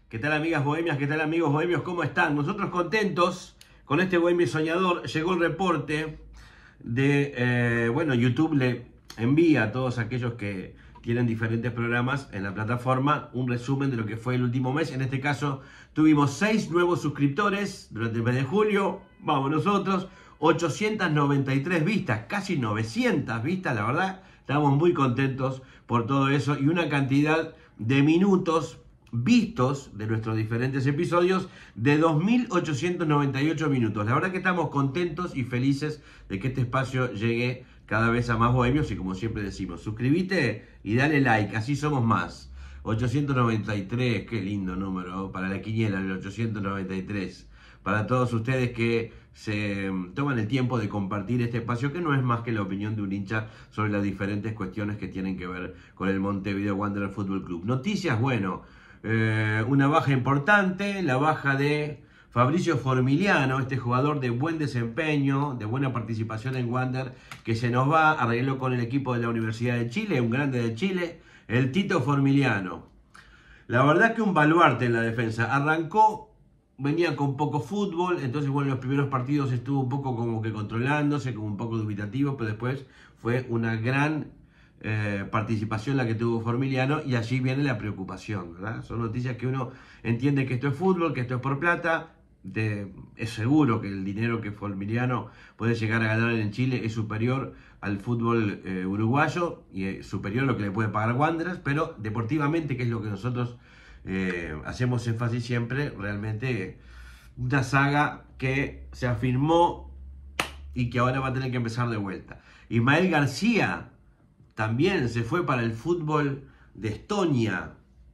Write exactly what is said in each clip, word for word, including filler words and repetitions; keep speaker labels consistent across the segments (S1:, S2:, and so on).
S1: ¿Qué tal, amigas bohemias? ¿Qué tal, amigos bohemios? ¿Cómo están? Nosotros contentos con este bohemio soñador. Llegó el reporte de, eh, bueno, YouTube le envía a todos aquellos que tienen diferentes programas en la plataforma un resumen de lo que fue el último mes. En este caso tuvimos seis nuevos suscriptores durante el mes de julio. Vamos nosotros, ochocientas noventa y tres vistas, casi novecientas vistas, la verdad. Estamos muy contentos por todo eso y una cantidad de minutos vistos de nuestros diferentes episodios de dos mil ochocientos noventa y ocho minutos. La verdad que estamos contentos y felices de que este espacio llegue cada vez a más bohemios y, como siempre decimos, suscríbete y dale like, así somos más. ochocientos noventa y tres, qué lindo número para la quiniela, el ochocientos noventa y tres. Para todos ustedes que se toman el tiempo de compartir este espacio, que no es más que la opinión de un hincha sobre las diferentes cuestiones que tienen que ver con el Montevideo Wanderers Fútbol Club. Noticias, bueno, eh, una baja importante, la baja de Fabricio Formiliano, este jugador de buen desempeño, de buena participación en Wander, que se nos va, arregló con el equipo de la Universidad de Chile, un grande de Chile, el Tito Formiliano. La verdad que un baluarte en la defensa. Arrancó, venía con poco fútbol, entonces bueno, en los primeros partidos estuvo un poco como que controlándose, como un poco dubitativo, pero después fue una gran eh, participación la que tuvo Formiliano y allí viene la preocupación, ¿verdad? Son noticias que uno entiende que esto es fútbol, que esto es por plata. De, es seguro que el dinero que Formiliano puede llegar a ganar en Chile es superior al fútbol eh, uruguayo y es superior a lo que le puede pagar Wanderers, pero deportivamente, que es lo que nosotros eh, hacemos énfasis siempre, realmente una saga que se afirmó y que ahora va a tener que empezar de vuelta. Ismael García también se fue para el fútbol de Estonia.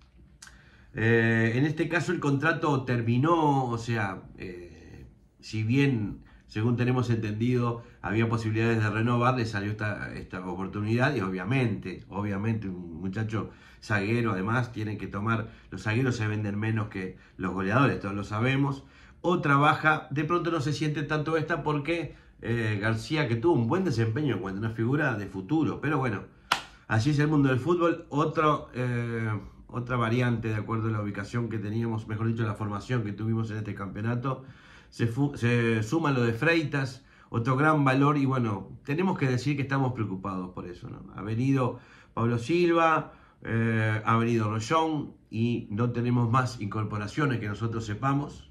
S1: Eh, en este caso el contrato terminó, o sea, eh, si bien, según tenemos entendido, había posibilidades de renovar, le salió esta, esta oportunidad y obviamente, obviamente un muchacho zaguero, además, tiene que tomar, los zagueros se venden menos que los goleadores, todos lo sabemos. Otra baja, de pronto no se siente tanto esta porque eh, García, que tuvo un buen desempeño cuando una figura de futuro, pero bueno, así es el mundo del fútbol. Otro... Eh, Otra variante, de acuerdo a la ubicación que teníamos, mejor dicho, la formación que tuvimos en este campeonato, se, se suma lo de Freitas, otro gran valor, y bueno, tenemos que decir que estamos preocupados por eso, ¿no? Ha venido Pablo Silva, eh, ha venido Rollón, y no tenemos más incorporaciones que nosotros sepamos.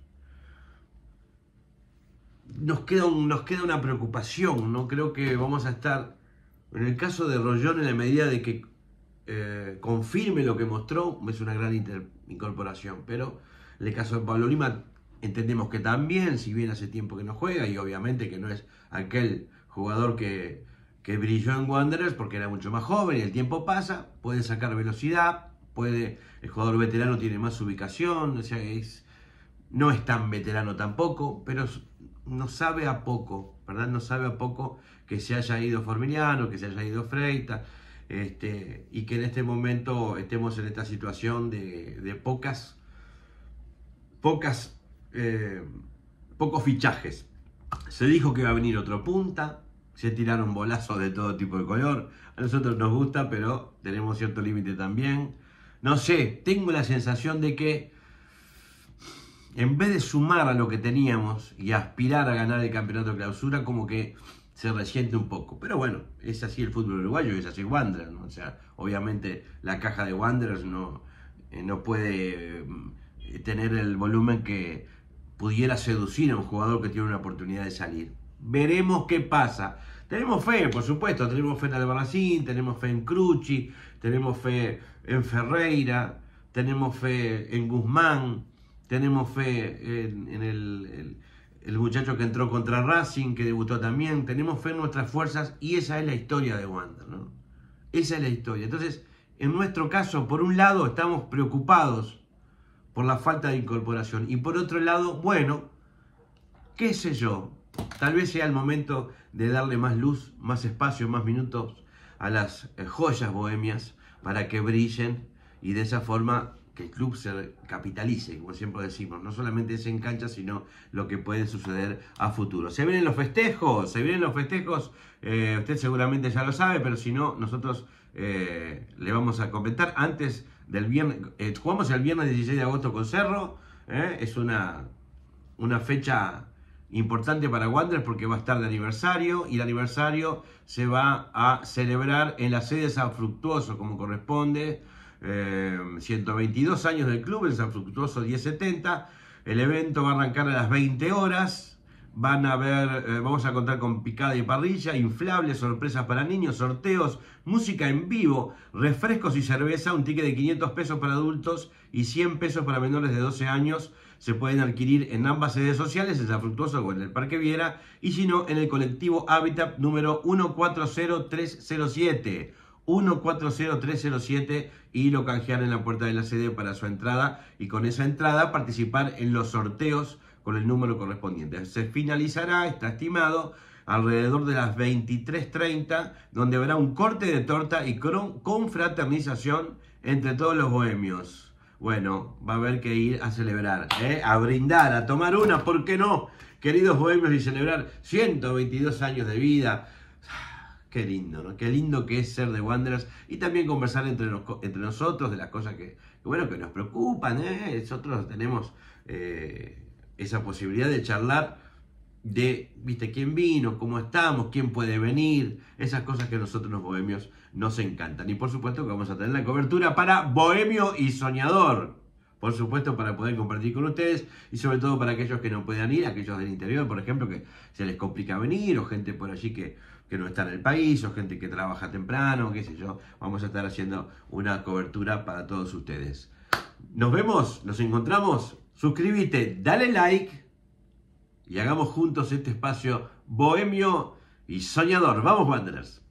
S1: Nos queda, un, nos queda una preocupación, ¿no? Creo que vamos a estar, en el caso de Rollón, en la medida de que Eh, confirme lo que mostró, es una gran inter, incorporación, pero en el caso de Pablo Lima entendemos que también, si bien hace tiempo que no juega y obviamente que no es aquel jugador que, que brilló en Wanderers porque era mucho más joven y el tiempo pasa, puede sacar velocidad, puede, el jugador veterano tiene más ubicación, o sea, es, no es tan veterano tampoco, pero no sabe a poco, ¿verdad? No sabe a poco que se haya ido Formiliano, que se haya ido Freitas. Este, y que en este momento estemos en esta situación de, de pocas, pocas, eh, pocos fichajes. Se dijo que iba a venir otro punta, se tiraron bolazos de todo tipo de color. A nosotros nos gusta, pero tenemos cierto límite también. No sé, tengo la sensación de que en vez de sumar a lo que teníamos y aspirar a ganar el campeonato de clausura, como que se resiente un poco, pero bueno, es así el fútbol uruguayo, es así Wanderers, ¿no? O sea, obviamente la caja de Wanderers no, eh, no puede eh, tener el volumen que pudiera seducir a un jugador que tiene una oportunidad de salir. Veremos qué pasa. Tenemos fe, por supuesto, tenemos fe en Albarracín, tenemos fe en Crucci, tenemos fe en Ferreira, tenemos fe en Guzmán, tenemos fe en, en el... el El muchacho que entró contra Racing, que debutó también. Tenemos fe en nuestras fuerzas y esa es la historia de Wander, ¿no? Esa es la historia. Entonces, en nuestro caso, por un lado, estamos preocupados por la falta de incorporación. Y por otro lado, bueno, qué sé yo, tal vez sea el momento de darle más luz, más espacio, más minutos a las eh, joyas bohemias para que brillen y de esa forma que el club se capitalice, como siempre decimos, no solamente es en cancha, sino lo que puede suceder a futuro. Se vienen los festejos, se vienen los festejos, eh, usted seguramente ya lo sabe, pero si no, nosotros eh, le vamos a comentar. Antes del viernes, eh, jugamos el viernes dieciséis de agosto con Cerro, ¿eh? Es una, una fecha importante para Wanderers porque va a estar de aniversario y el aniversario se va a celebrar en la sede de San Fructuoso como corresponde, eh, ciento veintidós años del club en San Fructuoso diez setenta. El evento va a arrancar a las veinte horas. Van a ver, eh, vamos a contar con picada y parrilla, inflables, sorpresas para niños, sorteos, música en vivo, refrescos y cerveza, un ticket de quinientos pesos para adultos y cien pesos para menores de doce años. Se pueden adquirir en ambas sedes sociales, en San Fructuoso o en el Parque Viera, y si no, en el colectivo Hábitat número uno cuatro cero tres cero siete. uno cuatro cero tres cero siete y lo canjean en la puerta de la sede para su entrada y con esa entrada participar en los sorteos con el número correspondiente. Se finalizará, está estimado, alrededor de las veintitrés treinta, donde habrá un corte de torta y confraternización entre todos los bohemios. Bueno, va a haber que ir a celebrar, ¿eh? A brindar, a tomar una, ¿por qué no? Queridos bohemios, y celebrar ciento veintidós años de vida. Qué lindo, ¿no? Qué lindo que es ser de Wanderers y también conversar entre, nos, entre nosotros de las cosas que, que, bueno, que nos preocupan, ¿eh? Nosotros tenemos eh, esa posibilidad de charlar de, viste, quién vino, cómo estamos, quién puede venir, esas cosas que a nosotros los bohemios nos encantan. Y por supuesto que vamos a tener la cobertura para Bohemio y Soñador. Por supuesto, para poder compartir con ustedes y sobre todo para aquellos que no puedan ir, aquellos del interior, por ejemplo, que se les complica venir, o gente por allí que, que no está en el país, o gente que trabaja temprano, qué sé yo. Vamos a estar haciendo una cobertura para todos ustedes. Nos vemos, nos encontramos. Suscríbete, dale like y hagamos juntos este espacio bohemio y soñador. ¡Vamos, Wanderers!